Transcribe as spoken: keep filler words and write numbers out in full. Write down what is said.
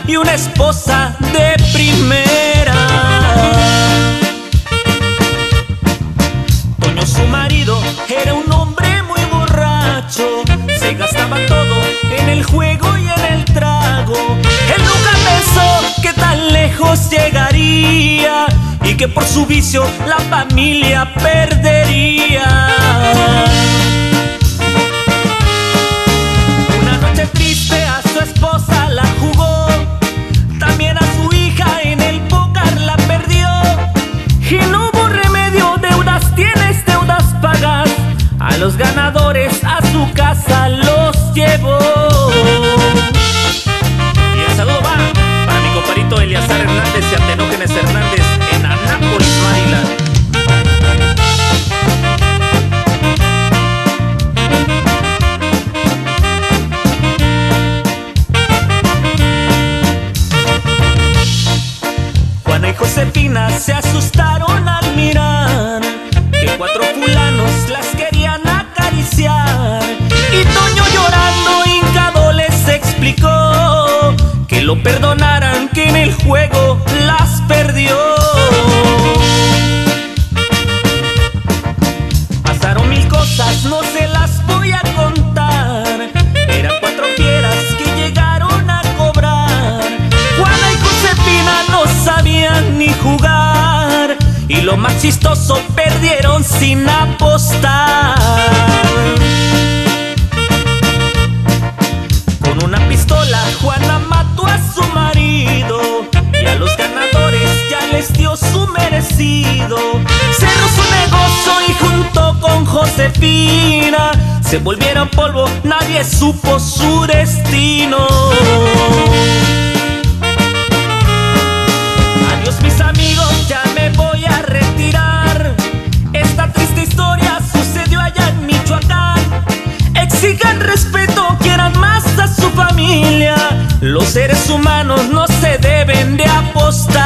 y una esposa de primera. Toño, su marido, era un hombre muy borracho. Se gastaba todo en el juego y en el trago. Él nunca pensó que tan lejos llegaría y que por su vicio la familia perdería. Una noche triste a su esposa la jugó, también a su hija en el póker la perdió. Y no hubo remedio, deudas tienes, deudas pagas. A los ganadores a su casa los llevó. Y el saludo va para mi compadrito Eliazar Hernández y Antenógenes Hernández en Anápolis, Maryland. Juana y Josefina se asustaron al mirar que cuatro fulanos las querían acariciar. Y Toño, llorando hincado, les explicó que lo perdonaran, que en el juego las perdió. Pasaron mil cosas, no se las voy a contar. Eran cuatro fieras que llegaron a cobrar. Juana y Josefina no sabían ni jugar, y lo más chistoso, perdieron sin apostar. Con una pistola Juana mató a su marido, y a los ganadores ya les dio su merecido. Cerró su negocio y junto con Josefina se volvieron polvo, nadie supo su destino. Adiós mis amigos, ya me voy a retirar. Esta triste historia sucedió allá en Michoacán. Exijan respeto, quieran más a su familia. Los seres humanos no se deben de apostar.